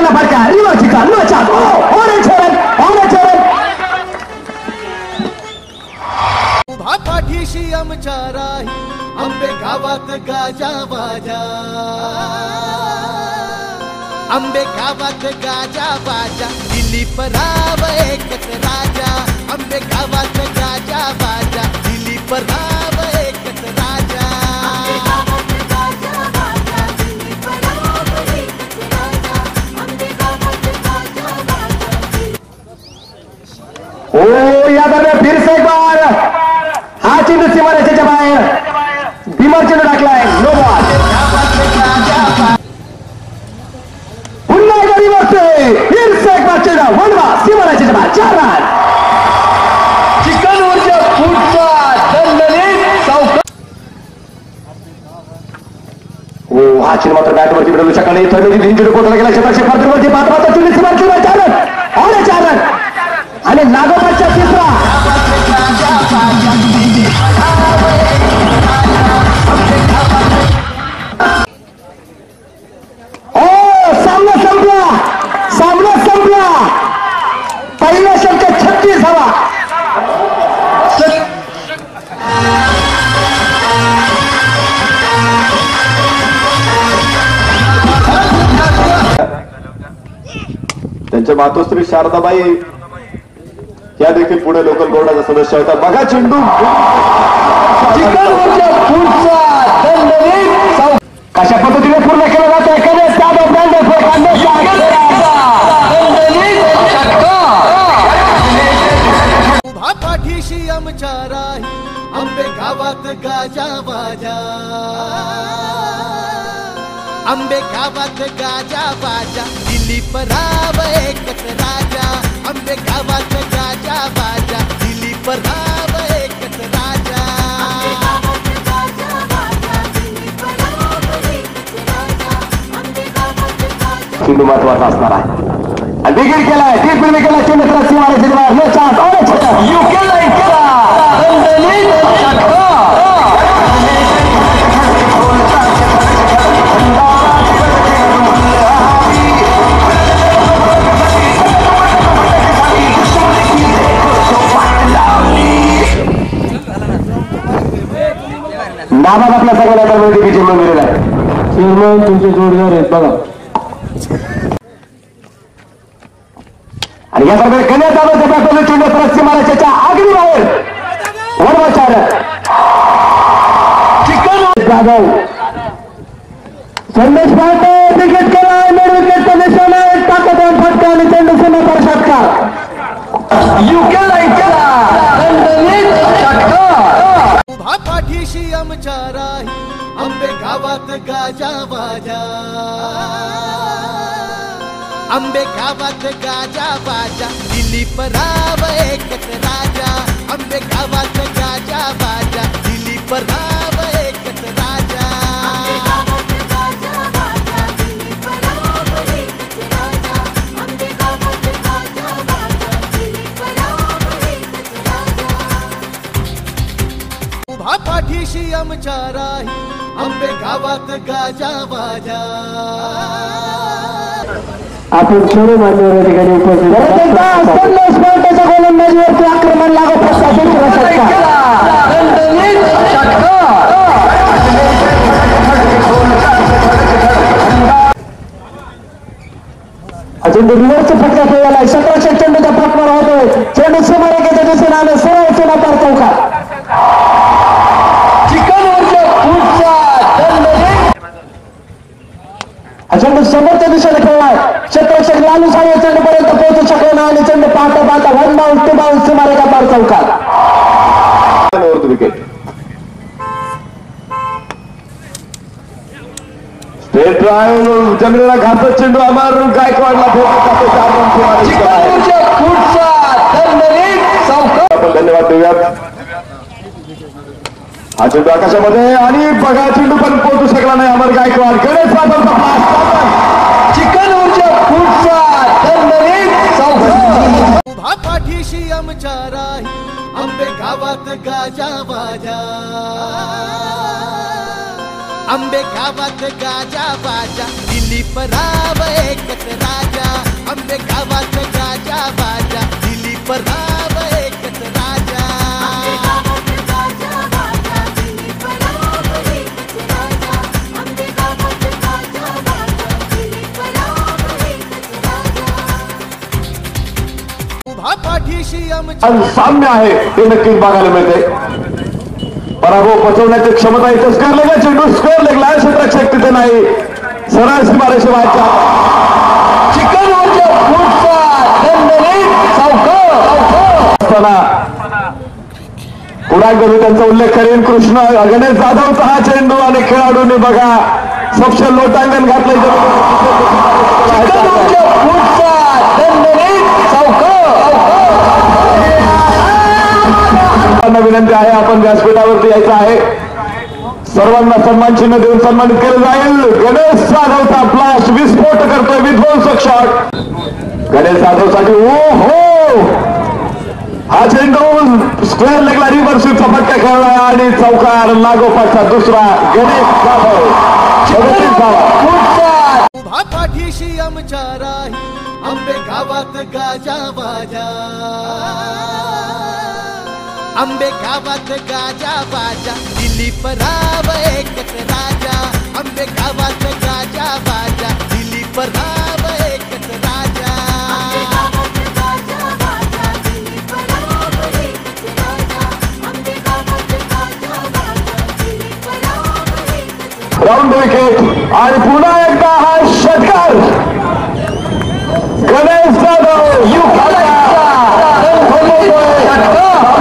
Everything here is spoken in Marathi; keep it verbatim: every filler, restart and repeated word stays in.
चेंडूला फटका reverse no chance orange run orange run उभा पाठीशी आमच्या राही आंबे गावात गाजा बाजा आंबे गावात गाजा बाजा दिलीप राव एकच राजा आंबे गावात गाजा बाजा दिलीप राव एकच राजा ओ या दरम्यान फिर से एक बार हा चेंडू सीमारेषेच्या बाहेर बिमर चेंडू टाकलाय नो बॉल पुन्हा एकदा रिव्हर्स फिर से एक बार चेंडू वनवा सीमारेषेच्या बाहेर चार रन चिकन ऊर्जा पुढचा दणदणीत चौकार ओ हा चेंडू मात्र बॅटवरती मिळवू शकला नाही थर्ड इंजुरी पोहोचला गेला क्षेत्राच्या पातळीवरती पाच पाच चेंडू सीमारेषेच्या चार रन और चार रन आणि नागोबाच्या तिसरा ओ सामना संपला सामना संपला पहिला षटक छत्तीस हवा त्यांच्या मातोश्री शारदाबाई या देखील पुणे लोकल बोर्डाचा सदस्य होता बघा चेंडू कशा पद्धतीने पूर्ण केलं जातं उभा पाठीशी आमच्या राही आंबे गावात गाजा बाजा आंबे गावात गाजा बाजा दिलीप राव एकच राजा आंबे गावात गाजा बाजा दिलीप राव एकच राजा चेंडू महत्वाचा असणार आहे आणि विकेट केलाय तीस पूर्वी केला चेंडू तर सीमारेषेच्या बाहेर नो चान्स ऑरेंज षटक यू केलाय केला दणदणीत षटक नाबाद आपल्या सगळ्या मध्ये चेंडू दिलेला आहे चेंडू तुमचे जोडदार आहेत बघा आणि या दरम्यान कन्या दाबाच्या बॅटमध्ये चेंडू परत सीमारेषेच्या अगदी बाहेर वनवा चार चिकन जाधव संदेश पाटे विकेट केला मिड विकेट पोझिशन आहे ताकदवान फटका आणि चेंडू सीमापर षटकार यू केला केला दणदणीत षटकार उभा पाठीशी आमच्या राही आंबे गावात गाजा बाजा आंबे गावात गाजा बाजा दिलीप राव एकच राजा आंबे गावात गाजा बाजा दिलीप राव एकच राजा उभा पाठीशी आमच्या राही आंबे गावात गाजा बाजा आपण सर्व मान्यवर या ठिकाणी उपस्थित संदेश पाटेच्या गोलंदाजीवरती आक्रमण लागत चेंडू रिव्हर्सचा फटका खेळला सतराशे चेंडूचा फटका होतोय चेंडू सीमारेषेच्या दिशेने आलं सरळ सीमापार चौकार चिकन ऊर्जा पुढचा चेंडू समोरच्या दिशेने खेळलाय क्षेत्ररक्षक लालू साहेब चेंडू पर्यंत पोहोचू शकला नाही आणि चेंडू पाहता पाहता वन बाउन्स टू बाउन्स सीमारेषा पार चौकार विकेट स्ट्रेट ड्राइव्ह जमिनीला घातक चेंडू अमर गायकवाडला आपण धन्यवाद देऊयात हा चेंडू आकाशामध्ये आणि बघा चेंडू पण पोहोचू शकला नाही अमर गायकवाड गणेश बाबरचा चिकन ऊर्जा पुढचा उभा पाठीशी आमच्या राही आंबे गावात गाजा बाजा आंबे गावात गाजा बाजा दिल्ली दिलीप राव एकच राजा, आंबे गावात गाजा बाजा. दिलीप राव एकच राजा. उभा पाठीशी आमच्या आणि साम्य आहे ते नक्कीच बघायला मिळते. पराभव पचवण्याची क्षमता इथं स्क्वेअर लेगला चेंडू स्क्वेअर लेगला क्षेत्ररक्षक तिथे नाही, सरळ सीमारेषे व्हायचा. चिकनवरच्या फूटचा दणदणीत चौकार असताना पुन्हा कधी त्यांचा उल्लेख करेन. कृष्ण गणेश जाधवचा हा चेंडू आणि खेळाडूंनी बघा सपशेल लोटांगण घातलंय. चिकनवरच्या फूटचा दणदणीत चौकार. विनंती आहे आपण व्यासपीठावरती यायचं आहे. सर्वांना सन्मान चिन्ह देऊन सन्मानित केलं जाईल. गणेश जाधवचा ब्लास्ट विस्फोट करतोय विध्वंसक शॉट. गणेश जाधवसाठी ओ हो हा चेंडू स्क्वेअर लेगला रिव्हर्स स्वीपचा फटका खेळला आणि चौकार लागोपाठचा दुसरा. गणेश जाधव उभा पाठीशी आमच्या राही, आंबे गावात गाजा बाजा. आंबे गावात गाजा बाजा. दिलीप राव एकच राजा, आंबे गावात गाजा बाजा. दिलीप राव एकच राजा. राऊंड विकेट आणि पुन्हा एकदा हा षटकार. गणेश जाधव